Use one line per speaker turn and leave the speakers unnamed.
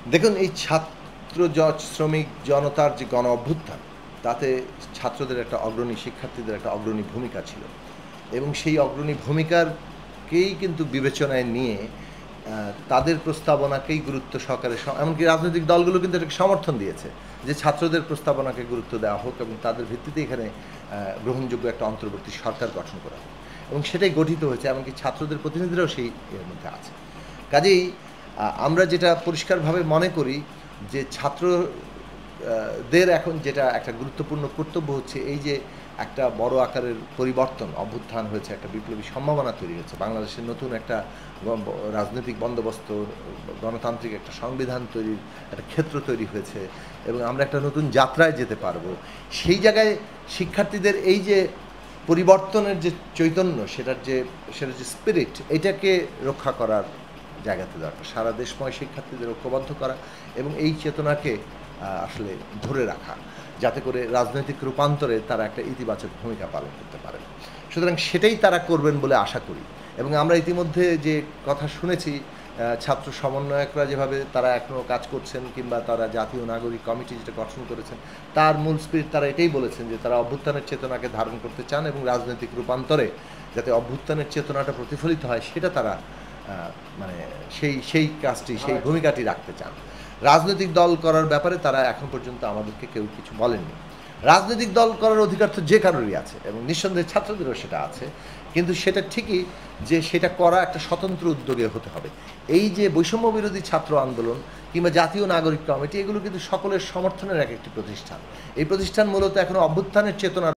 দেখুন, এই ছাত্র শ্রমিক জনতার যে গণ অভ্যুত্থান, তাতে ছাত্রদের একটা অগ্রণী, শিক্ষার্থীদের একটা অগ্রণী ভূমিকা ছিল এবং সেই অগ্রণী ভূমিকাকেই কিন্তু বিবেচনায় নিয়ে তাদের প্রস্তাবনাকেই গুরুত্ব সহকারে, এমনকি রাজনৈতিক দলগুলো কিন্তু এটাকে সমর্থন দিয়েছে যে ছাত্রদের প্রস্তাবনাকে গুরুত্ব দেওয়া হোক এবং তাদের ভিত্তিতে এখানে গ্রহণযোগ্য একটা অন্তর্বর্তী সরকার গঠন করা হোক, এবং সেটাই গঠিত হয়েছে। এমনকি ছাত্রদের প্রতিনিধিরাও সেই এর মধ্যে আছে। কাজেই আমরা যেটা পরিষ্কারভাবে মনে করি যে ছাত্রদের এখন যেটা একটা গুরুত্বপূর্ণ কর্তব্য হচ্ছে, এই যে একটা বড় আকারের পরিবর্তন, অভ্যুত্থান হয়েছে, একটা বিপ্লবী সম্ভাবনা তৈরি হয়েছে, বাংলাদেশের নতুন একটা রাজনৈতিক বন্দোবস্ত, গণতান্ত্রিক একটা সংবিধান তৈরির একটা ক্ষেত্র তৈরি হয়েছে এবং আমরা একটা নতুন যাত্রায় যেতে পারবো। সেই জায়গায় শিক্ষার্থীদের এই যে পরিবর্তনের যে চৈতন্য, সেটার যে স্পিরিট, এটাকে রক্ষা করার জায়গাতে দরকার। সারা দেশময় শিক্ষার্থীদের ঐক্যবদ্ধ করা এবং এই চেতনাকে আসলে ধরে রাখা, যাতে করে রাজনৈতিক রূপান্তরে তারা একটা ইতিবাচক ভূমিকা পালন করতে পারেন। সুতরাং সেটাই তারা করবেন বলে আশা করি। এবং আমরা ইতিমধ্যে যে কথা শুনেছি, ছাত্র সমন্বয়করা যেভাবে তারা এখনও কাজ করছেন, কিংবা তারা জাতীয় নাগরিক কমিটি যেটা গঠন করেছেন, তার মূল স্পিরিট তারা এটাই বলেছেন যে তারা অভ্যুত্থানের চেতনাকে ধারণ করতে চান এবং রাজনৈতিক রূপান্তরে যাতে অভ্যুত্থানের চেতনাটা প্রতিফলিত হয়, সেটা তারা মানে সেই কাজটি, সেই ভূমিকাটি রাখতে চান। রাজনৈতিক দল করার ব্যাপারে তারা এখন পর্যন্ত আমাদেরকে কেউ কিছু বলেননি। রাজনৈতিক দল করার অধিকার তো যে কারোরই আছে এবং নিঃসন্দেহে ছাত্রদেরও সেটা আছে, কিন্তু সেটা ঠিকই যে সেটা করা একটা স্বতন্ত্র উদ্যোগে হতে হবে। এই যে বৈষম্য বিরোধী ছাত্র আন্দোলন কিংবা জাতীয় নাগরিক কমিটি, এগুলো কিন্তু সকলের সমর্থনের এক একটি প্রতিষ্ঠান। এই প্রতিষ্ঠান মূলত এখনও অভ্যুত্থানের চেতনা